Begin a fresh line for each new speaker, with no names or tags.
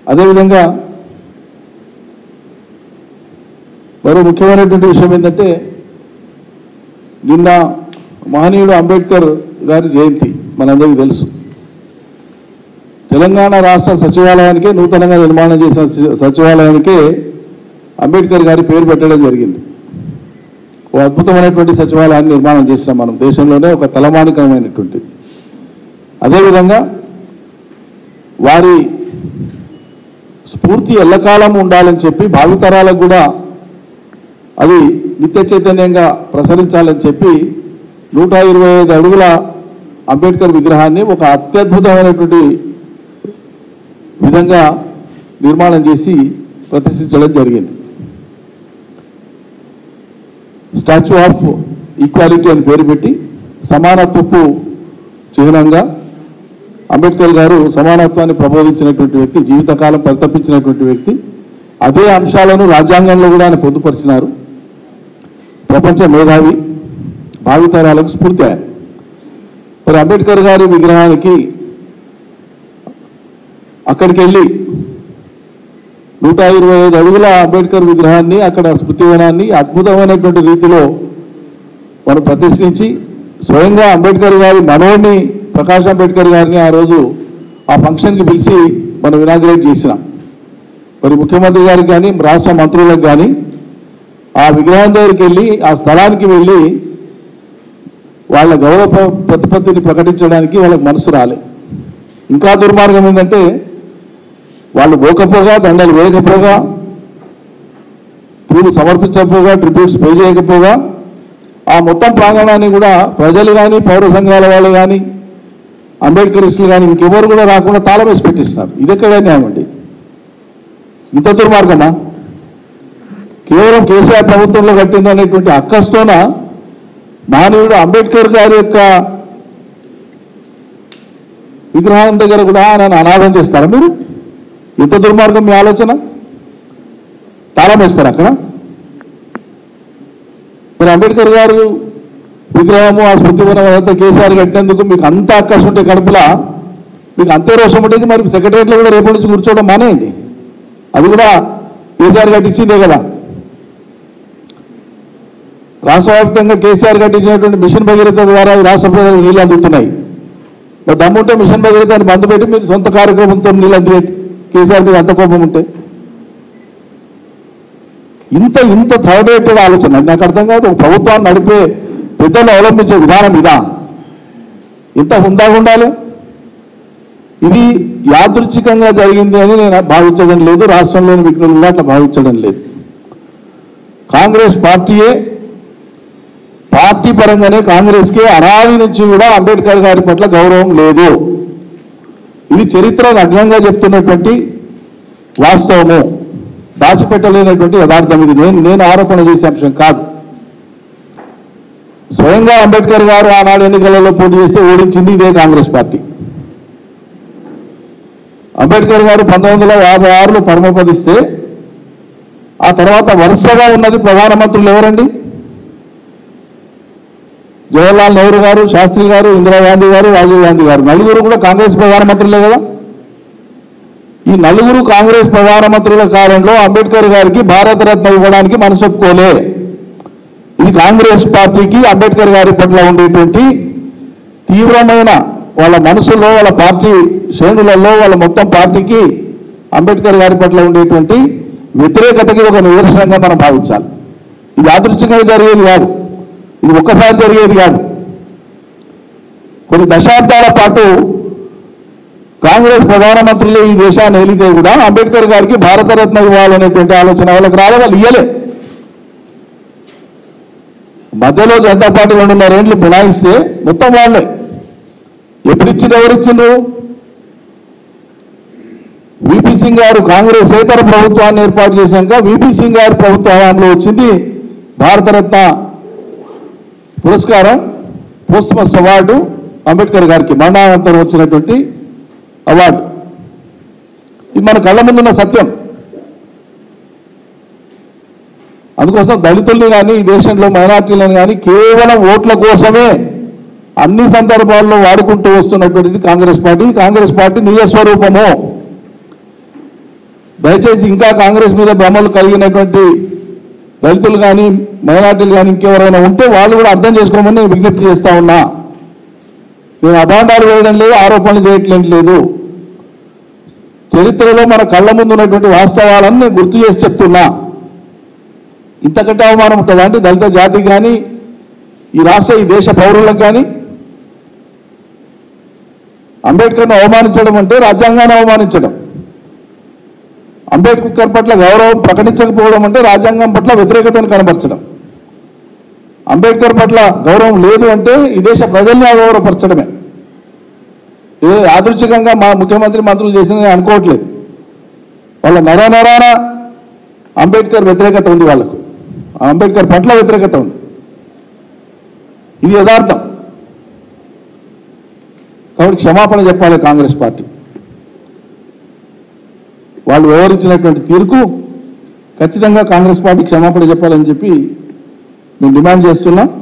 అదేవిధంగా మరో ముఖ్యమైనటువంటి విషయం ఏంటంటే నిన్న మహనీయుడు అంబేద్కర్ గారి జయంతి మనందరికీ తెలుసు. తెలంగాణ రాష్ట్ర సచివాలయానికే నూతనంగా నిర్మాణం చేసిన సచివాలయానికే అంబేద్కర్ గారి పేరు పెట్టడం జరిగింది. ఓ అద్భుతమైనటువంటి సచివాలయాన్ని నిర్మాణం చేసినాం మనం, దేశంలోనే ఒక తలమానికమైనటువంటి. అదేవిధంగా వారి స్ఫూర్తి ఎల్లకాలం ఉండాలని చెప్పి భావితరాలకు కూడా అది నిత్య చైతన్యంగా ప్రసరించాలని చెప్పి 125 అడుగుల అంబేద్కర్ విగ్రహాన్ని ఒక అత్యద్భుతమైనటువంటి విధంగా నిర్మాణం చేసి ప్రతిష్ఠించడం జరిగింది. స్టాచ్యూ ఆఫ్ ఈక్వాలిటీ అని పేరు పెట్టి సమానత్వపు చిహ్నంగా అంబేద్కర్ గారు సమానత్వాన్ని ప్రబోధించినటువంటి వ్యక్తి, జీవితకాలం పరితపించినటువంటి వ్యక్తి. అదే అంశాలను రాజ్యాంగంలో కూడా ఆయన పొందుపరిచినారు. ప్రపంచ మేధావి, భావితరాలకు స్ఫూర్తి ఆయన. మరి అంబేద్కర్ గారి విగ్రహానికి అక్కడికి వెళ్ళి 125 అడుగుల అంబేద్కర్ విగ్రహాన్ని, అక్కడ స్మృతివనాన్ని అద్భుతమైనటువంటి రీతిలో మనం ప్రతిష్ఠించి స్వయంగా అంబేద్కర్ గారి మనోడిని ప్రకాష్ అంబేద్కర్ గారిని ఆ రోజు ఆ ఫంక్షన్కి పిలిచి మనం ఇనాగ్రేట్ చేసినాం. మరి ముఖ్యమంత్రి గారికి కానీ రాష్ట్ర మంత్రులకు కానీ ఆ విగ్రహం దగ్గరికి వెళ్ళి ఆ స్థలానికి వెళ్ళి వాళ్ళ గౌరవ ప్రతిపత్తిని ప్రకటించడానికి వాళ్ళకి మనసు రాలే. ఇంకా దుర్మార్గం ఏంటంటే వాళ్ళు పోకపోగా, దండలు వేయకపోగా, పూలు సమర్పించకపోగా, ట్రిబ్యూట్స్ పే చేయకపోగా ఆ మొత్తం ప్రాంగణాన్ని కూడా ప్రజలు కానీ, పౌర సంఘాల వాళ్ళు కానీ, అంబేద్కరిస్టులు కానీ ఇంకెవరు కూడా రాకుండా తాళం వేసి పెట్టిస్తున్నారు. ఇది ఎక్కడ న్యాయం అండి? ఇంత దుర్మార్గమా? కేవలం కేసీఆర్ ప్రభుత్వంలో కట్టిందనేటువంటి అక్కస్తోన మానవుడు అంబేద్కర్ గారి యొక్క విగ్రహం దగ్గర కూడా నన్ను అనాథం చేస్తారా మీరు? ఇంత దుర్మార్గం మీ ఆలోచన? తాళం వేస్తారు అక్కడ. మరి అంబేద్కర్ గారు విగ్రహము, ఆ స్మృతివనం అంతా కేసీఆర్ కట్టినందుకు మీకు అంత అక్కసు ఉంటే కడుపులా, మీకు అంతే రోషం ఉంటే మరి సెక్రటరియట్లో కూడా రేపటి నుంచి కూర్చోవడం మానేయండి. అది కూడా కేసీఆర్ కట్టించిందే కదా. రాష్ట్ర వ్యాప్తంగా కేసీఆర్ కట్టించినటువంటి మిషన్ భగీరథ ద్వారా ఈ రాష్ట్ర ప్రజలు నీళ్ళు అందుతున్నాయి. మరి దమ్ముంటే మిషన్ భగీరథని బంద్ పెట్టి మీరు సొంత కార్యక్రమంతో నీళ్ళు అందించండి. కేసీఆర్ మీద అంత కోపం ఉంటే ఇంత థర్డ్ రేటెడ్ ఆలోచన నాకు అర్థం కాదు. ఒక ప్రభుత్వాన్ని నడిపే పెద్దలు అవలంబించే విధానం ఇదా? ఇంత హుందాగా ఉండాలి. ఇది యాదృచ్ఛికంగా జరిగింది అని నేను భావించడం లేదు, రాష్ట్రంలోని విఘ్నులు అట్లా భావించడం లేదు. కాంగ్రెస్ పార్టీ పరంగానే కాంగ్రెస్కి అనాది నుంచి కూడా అంబేద్కర్ గారి పట్ల గౌరవం లేదు. ఇది చరిత్ర నగ్నంగా చెప్తున్నటువంటి వాస్తవము, దాచిపెట్టలేనటువంటి యథార్థం. ఇది నేను ఆరోపణ చేసే అంశం కాదు. స్వయంగా అంబేద్కర్ గారు ఆనాడు ఎన్నికలలో పోటీ చేస్తే ఓడించింది ఇదే కాంగ్రెస్ పార్టీ. అంబేద్కర్ గారు 1956లో పరమపదిస్తే ఆ తర్వాత వరుసగా ఉన్నది ప్రధానమంత్రులు ఎవరండి? జవహర్లాల్ నెహ్రూ గారు, శాస్త్రి గారు, ఇందిరాగాంధీ గారు, రాజీవ్ గాంధీ గారు, నలుగురు కూడా కాంగ్రెస్ ప్రధానమంత్రులే కదా. ఈ నలుగురు కాంగ్రెస్ ప్రధానమంత్రుల కాలంలో అంబేద్కర్ గారికి భారతరత్న ఇవ్వడానికి మనసొప్పుకోలే. ఇది కాంగ్రెస్ పార్టీకి అంబేద్కర్ గారి పట్ల ఉండేటువంటి తీవ్రమైన వాళ్ళ మనసులో, వాళ్ళ పార్టీ శ్రేణులలో, వాళ్ళ మొత్తం పార్టీకి అంబేద్కర్ గారి పట్ల ఉండేటువంటి వ్యతిరేకతకి ఒక నిదర్శనంగా మనం భావించాలి. ఇది యాదృచ్ఛికంగా జరిగేది కాదు, ఇది ఒక్కసారి జరిగేది కాదు. కొన్ని దశాబ్దాల పాటు కాంగ్రెస్ ప్రధానమంత్రులు ఈ దేశాన్ని ఏలితే కూడా అంబేద్కర్ గారికి భారతరత్న ఇవ్వాలనేటువంటి ఆలోచన వాళ్ళకి రాలే, వాళ్ళు ఇయ్యలే. మధ్యలో జనతా పార్టీ 2.5 ఏళ్ళు బునాయిస్తే మొత్తం వాళ్ళే. ఎప్పుడిచ్చిండ్రు, ఎవరిచ్చిండ్రు? విపి సింగ్ గారు కాంగ్రెస్ ఏతర ప్రభుత్వాన్ని ఏర్పాటు చేశాక విపి సింగ్ గారి ప్రభుత్వంలో వచ్చింది భారతరత్న పురస్కారం, పోస్ట్మస్ అవార్డు అంబేద్కర్ గారికి మరణానంతరం వచ్చినటువంటి అవార్డు. ఇది మన కళ్ళ ముందున్న సత్యం. అందుకోసం దళితుల్ని కానీ ఈ దేశంలో మైనార్టీలను కానీ కేవలం ఓట్ల కోసమే అన్ని సందర్భాల్లో వాడుకుంటూ వస్తున్నటువంటిది కాంగ్రెస్ పార్టీ. కాంగ్రెస్ పార్టీ నిజస్వరూపము. దయచేసి ఇంకా కాంగ్రెస్ మీద భ్రమలు కలిగినటువంటి దళితులు కానీ మైనార్టీలు కానీ ఇంకెవరైనా ఉంటే వాళ్ళు కూడా అర్థం చేసుకోమని నేను విజ్ఞప్తి చేస్తా ఉన్నా. నేను అభాండాలు వేయడం లేదు, ఆరోపణలు చేయట్లేదు లేదు. చరిత్రలో మన కళ్ళ ముందు ఉన్నటువంటి వాస్తవాలను నేను గుర్తు చేసి చెప్తున్నా. ఇంతకంటే అవమానం ఉంటుందా అంటే దళిత జాతికి కానీ ఈ దేశ పౌరులకు కానీ? అంబేద్కర్ను అవమానించడం అంటే రాజ్యాంగాన్ని అవమానించడం. అంబేద్కర్ పట్ల గౌరవం ప్రకటించకపోవడం అంటే రాజ్యాంగం పట్ల వ్యతిరేకతను కనబరచడం. అంబేద్కర్ పట్ల గౌరవం లేదు అంటే ఈ దేశ ప్రజల్ని అగౌరవపరచడమే. ఏ యాదృచ్ఛికంగా మా ముఖ్యమంత్రి మంత్రులు చేసిందని అనుకోవట్లేదు. వాళ్ళ నరాన అంబేద్కర్ వ్యతిరేకత ఉంది, వాళ్ళకు అంబేద్కర్ పట్ల వ్యతిరేకత ఉంది. ఇది యథార్థం. కాబట్టి క్షమాపణ చెప్పాలి కాంగ్రెస్ పార్టీ. వాళ్ళు వ్యవహరించినటువంటి తీరుకు ఖచ్చితంగా కాంగ్రెస్ పార్టీ క్షమాపణ చెప్పాలని చెప్పి మేము డిమాండ్ చేస్తున్నాం.